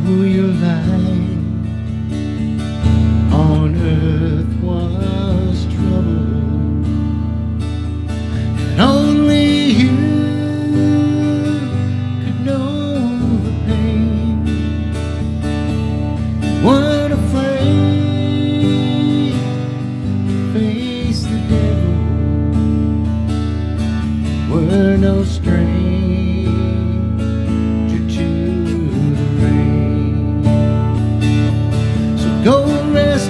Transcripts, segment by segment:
your light on earth was trouble, and only you could know the pain. Weren't afraid to face the devil, were no stranger to the rain. So go rest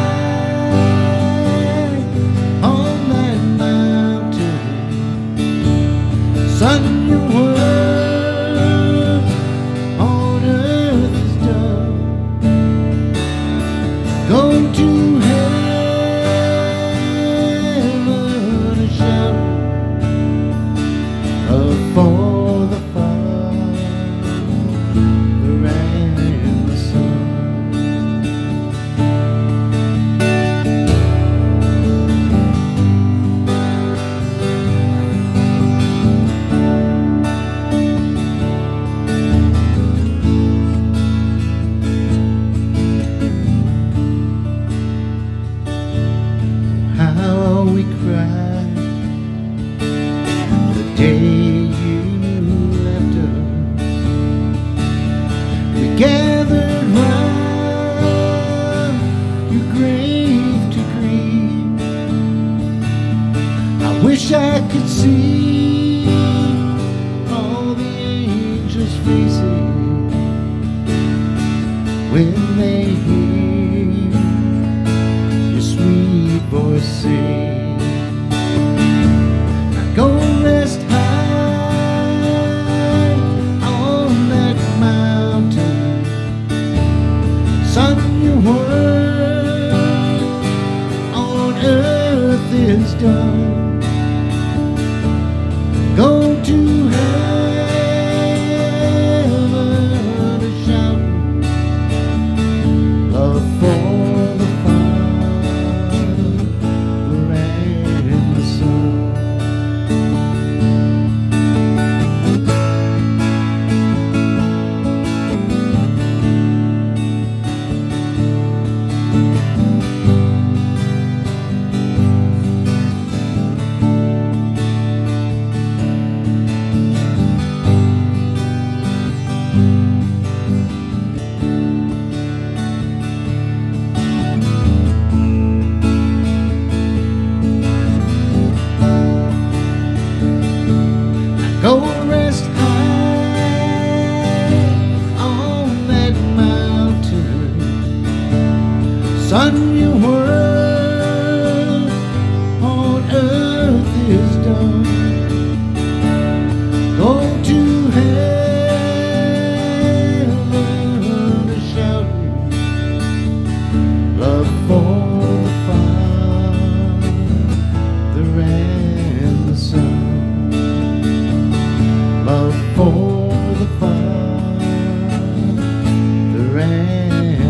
high on that mountain, son. Your work on earth is done. Go to heaven and shout for the Father and the Son. How we cried the day you left us. We gathered round your grave to grieve. I wish I could see all the angels' faces when they hear your sweet voice sing. Now go rest high on that mountain, son. Your work on earth is done. Go to heaven and shout love for the Father and the Son. Go rest high on that mountain, son. Your work on earth is done. Go to heaven and shout love for the Father and the Son. Love for the Father and